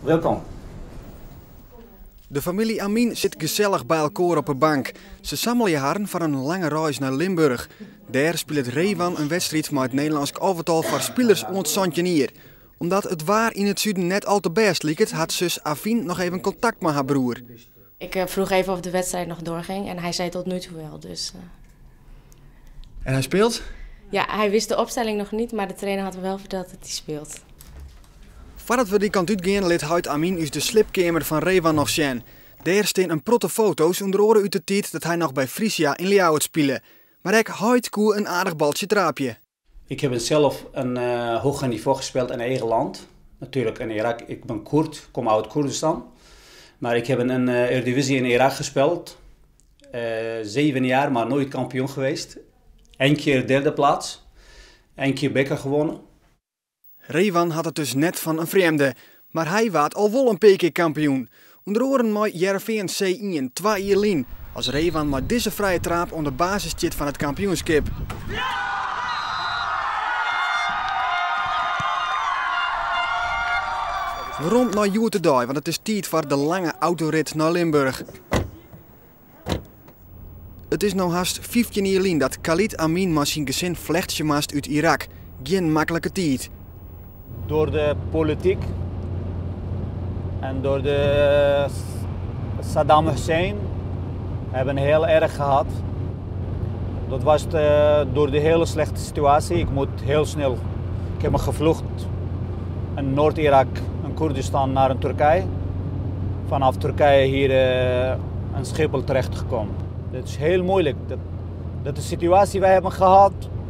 Welkom. De familie Amin zit gezellig bij elkaar op een bank. Ze sammelen haren voor een lange reis naar Limburg. Daar speelt Revan een wedstrijd met het Nederlands elftal voor spelers ontzandje. Omdat het waar in het zuiden net al te best liep, had zus Afin nog even contact met haar broer. Ik vroeg even of de wedstrijd nog doorging en hij zei tot nu toe wel. Dus, En hij speelt? Ja, hij wist de opstelling nog niet, maar de trainer had wel verteld dat hij speelt. Voordat we die kant uitgaan, liet Huid Amin uit de slipkamer van Revan nog zien. Daar staan een protte foto's onder oren uit de tijd dat hij nog bij Frisia in Ljouwert speelde. Maar ik Huid koe een aardig baltje traapje. Ik heb zelf een hoger niveau gespeeld in eigen land. Natuurlijk in Irak. Ik ben Koerd, kom uit Koerdistan. Maar ik heb in een Eredivisie in Irak gespeeld. 7 jaar, maar nooit kampioen geweest. 1 keer derde plaats. 1 keer beker gewonnen. Revan had het dus net van een vreemde. Maar hij waard al wel een paar keer kampioen. Onder oren met Heerenveen C1 2-1. Als Revan met deze vrije trap onder basis zit van het kampioenschap. We rond naar Joetedij, want het is tijd voor de lange autorit naar Limburg. Het is nou haast 15 jaar geleden dat Khalid Amin met zijn gezin vlechtje maast uit Irak. Geen makkelijke tijd. Door de politiek en door de Saddam Hussein hebben heel erg gehad. Dat was door de hele slechte situatie. Ik moet heel snel. Ik heb me gevlucht in Noord-Irak en Koerdistan naar een Turkije. Vanaf Turkije hier in Schiphol terechtgekomen. Het is heel moeilijk. Dat de situatie wij hebben gehad,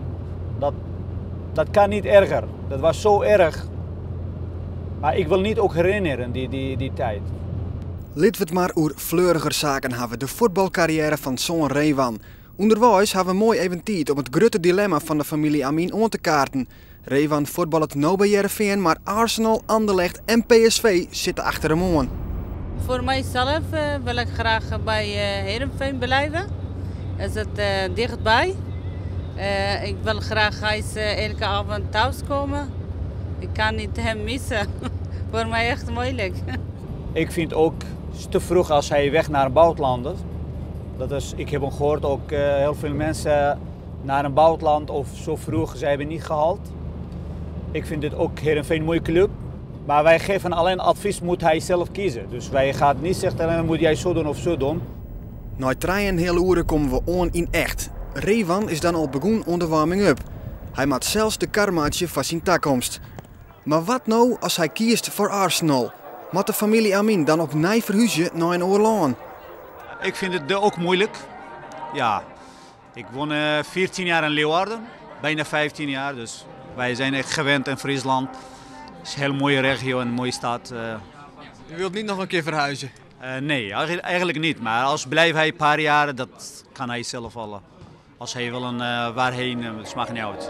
dat kan niet erger. Dat was zo erg. Maar ik wil niet ook herinneren die tijd. Laten we het maar over fleuriger zaken hebben. De voetbalcarrière van zoon Revan. Onderwijs hebben we mooi even tijd om het grote dilemma van de familie Amin aan te kaarten. Revan voetbalt nou bij Heerenveen, maar Arsenal, Anderlecht en PSV zitten achter hem aan. Voor mijzelf wil ik graag bij Heerenveen blijven. Is het dichtbij. Ik wil graag eens elke avond thuis komen. Ik kan niet hem missen. Voor mij echt moeilijk. Ik vind ook te vroeg als hij weg naar een buitenland. Ik heb gehoord ook heel veel mensen naar een buitenland of zo vroeg ze hebben niet gehaald. Ik vind dit ook Heerenveen een mooie club. Maar wij geven alleen advies, moet hij zelf kiezen. Dus wij gaan niet zeggen, moet jij zo doen of zo doen. Na 3,5 uur komen we aan in echt. Revan is dan al begonnen aan de warming-up. Hij maakt zelfs de karmaatje van zijn toekomst. Maar wat nou als hij kiest voor Arsenal? Moet de familie Amin dan opnieuw verhuizen naar een oorlog? Ik vind het ook moeilijk. Ja, ik woon 14 jaar in Leeuwarden, bijna 15 jaar. Dus wij zijn echt gewend in Friesland. Het is een heel mooie regio en een mooie stad. Je wilt niet nog een keer verhuizen? Nee, eigenlijk niet. Maar als blijft hij een paar jaren, dat kan hij zelf al. Als hij wil waarheen, dat maakt niet uit.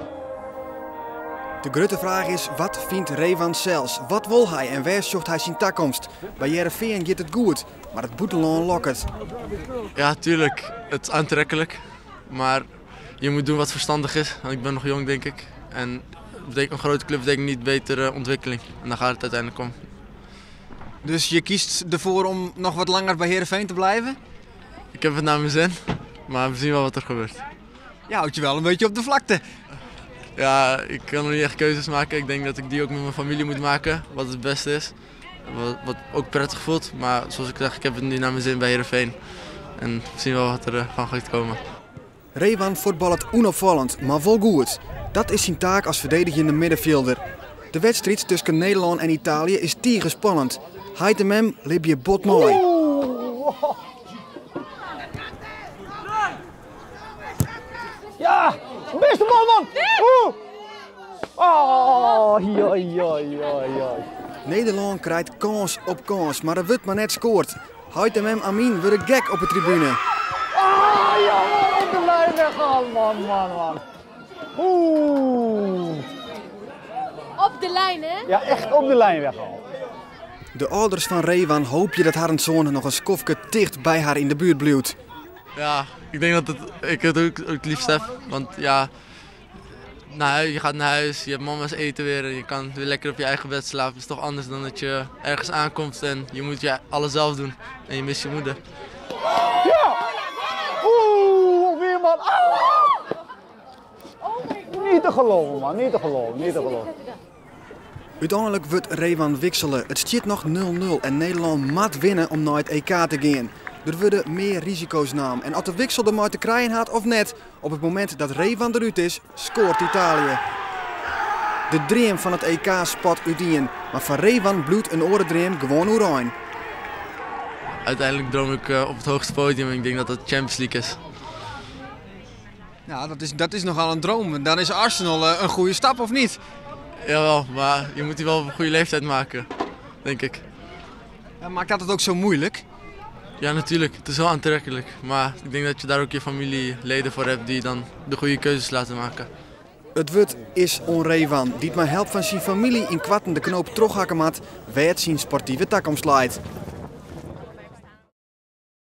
De grote vraag is, wat vindt Revan zelfs? Wat wil hij en waar zoekt hij zijn toekomst? Bij Heerenveen gaat het goed, maar het buitenland lokt. Ja, tuurlijk. Het is aantrekkelijk. Maar je moet doen wat verstandig is. Want ik ben nog jong, denk ik. En een grote club betekent niet betere ontwikkeling. En daar gaat het uiteindelijk om. Dus je kiest ervoor om nog wat langer bij Heerenveen te blijven? Ik heb het naar mijn zin, maar we zien wel wat er gebeurt. Je houdt je wel een beetje op de vlakte. Ja, ik kan nog niet echt keuzes maken. Ik denk dat ik die ook met mijn familie moet maken, wat het beste is. Wat ook prettig voelt, maar zoals ik zeg, ik heb het nu naar mijn zin bij Heerenveen. En we zien wel wat er van gaat komen. Revan voetbalt onopvallend, maar wel goed. Dat is zijn taak als verdedigende middenvelder. De wedstrijd tussen Nederland en Italië is spannend. Heitemem liep je bot mooi. Ja, beste man! Oh, joi. Nederland krijgt kans op kans, maar er wordt maar net scoort. Heitemem Amin wordt een gek op de tribune. Ja, op de lijn weggehaald, man. Op de lijn, hè? Ja, echt op de lijn weggehaald. De ouders van Revan hopen dat haar zoon nog een skofje dicht bij haar in de buurt blijft. Ja, ik denk dat ik het ook het liefst heb. Want ja, je gaat naar huis, je hebt mama's eten weer en je kan weer lekker op je eigen bed slapen. Het is toch anders dan dat je ergens aankomt en je moet alles zelf doen en je mist je moeder. Ja! Oeh, weer man! Niet te geloven man, niet te geloven, niet te geloven. Uiteindelijk wordt Rewan wisselen. Het staat nog 0-0 en Nederland moet winnen om naar het EK te gaan. Er worden meer risico's genomen. En als de wissel er maar te krijgen had of net, op het moment dat Rewan eruit is, scoort Italië. De dream van het EK spot uiteen, maar van Rewan bloedt een orendream gewoon oranje. Uiteindelijk droom ik op het hoogste podium en ik denk dat dat Champions League is. Ja, dat is nogal een droom. Dan is Arsenal een goede stap, of niet? Jawel, maar je moet die wel op een goede leeftijd maken, denk ik. Ja, maakt dat het ook zo moeilijk? Ja, natuurlijk. Het is wel aantrekkelijk. Maar ik denk dat je daar ook je familieleden voor hebt die dan de goede keuzes laten maken. Het wordt is onrewan, die met hulp van zijn familie in kwatten de knoop terughakken moet, waar het zijn sportieve tak omslaat.